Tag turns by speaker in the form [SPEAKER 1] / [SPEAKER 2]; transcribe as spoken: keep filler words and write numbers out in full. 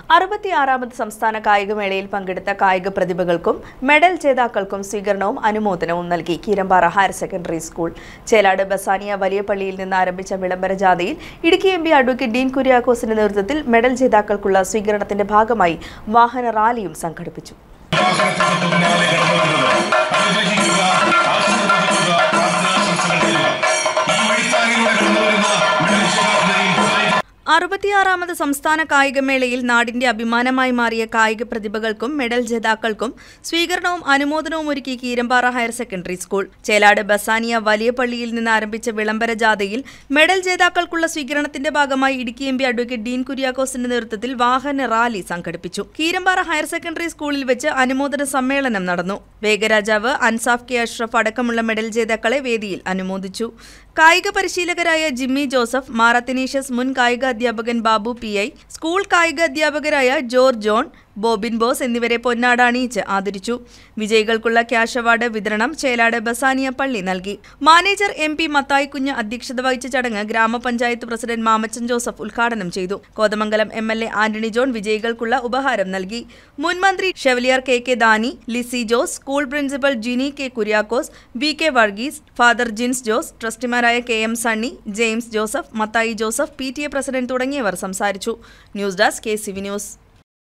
[SPEAKER 1] അറുപത്തിയാറാമത് സംസ്ഥാന കായികമേളയിൽ പങ്കെടുത്ത കായിക പ്രതിഭകൾക്കും മെഡൽ ജേതാക്കൾക്കും സ്വീകരണവും അനുമോദനവും നൽകി Keerampara higher secondary school. Chelad Basania വലിയ പള്ളിയിൽ നിന്ന് ആരംഭിച്ച വിളംബര ജാഥയിൽ Idukki M P advocate Dean കുര്യാക്കോസിന്റെ നേതൃത്വത്തിൽ മെഡൽ ജേതാക്കൾക്കുള്ള സ്വീകരണത്തിന്റെ ഭാഗമായി വാഹന റാലിയും സംഘടിപ്പിച്ചു. അറുപത്തിയാറാമത് സംസ്ഥാന കായികമേളയിൽ നാടിന്റെ അഭിമാനമായി മാറിയ കായിക പ്രതിഭകൾക്കും മെഡൽ ജേതാക്കൾക്കും സ്വീകരണവും അനുമോദനവും ഒരുക്കി Keerampara higher secondary school. Chelad Basania വലിയ പള്ളിയിൽ നിന്ന് ആരംഭിച്ച വിളംബര ജാഥയിൽ മെഡൽ ജേതാക്കൾക്കുള്ള സ്വീകരണത്തിന്റെ ഭാഗമായി Idukki M P advocate Dean കുര്യാക്കോസിന്റെ നേതൃത്വത്തിൽ വാഹന റാലി സംഘടിപ്പിച്ചു. കീരമ്പാറ ഹയർ സെക്കൻഡറി സ്കൂളിൽ വെച്ച് അനുമോദന സമ്മേളനം നടന്നു. വേഗരാജാവ് അൻസാഫ് കെ അഷ്റഫ് അടക്കമുള്ള മെഡൽ ജേതാക്കളെ വേദിയിൽ അനുമോദിച്ചു. കായിക പരിശീലകരായ ജിമ്മി ജോസഫ്, മാറത്തനീഷ്യസ്, മുൻ കായിക അധ്യാപകൻ ബാബു പി ഐ, സ്കൂൾ കായിക അധ്യാപകരായ ജോർജ് ജോൺ, ബോബിൻ ബോസ് എന്നിവരെ പൊന്നാട അണിയിച്ച് ആദരിച്ചു. വിജയികൾക്കുള്ള ക്യാഷ് അവാർഡ് വിതരണം ചേലാട് ബസാനിയ പള്ളി നൽകി. മാനേജർ എം പി മത്തായി കുഞ്ഞ് അധ്യക്ഷത വഹിച്ച ചടങ്ങ് ഗ്രാമപഞ്ചായത്ത് പ്രസിഡന്റ് മാമച്ചൻ ജോസഫ് ഉദ്ഘാടനം ചെയ്തു. Kothamangalam M L A Antony John വിജയികൾക്കുള്ള ഉപഹാരം നൽകി. മുൻ മന്ത്രി chevalier K K Dani, Lissy Jose, school principal Gini K Kuriakose, V K Varghese, father Jins Jose, ട്രസ്റ്റിമാരായ K M Sunny, James Joseph, Mathai Joseph, P T A president തുടങ്ങിയവർ സംസാരിച്ചു. News desk K C V news.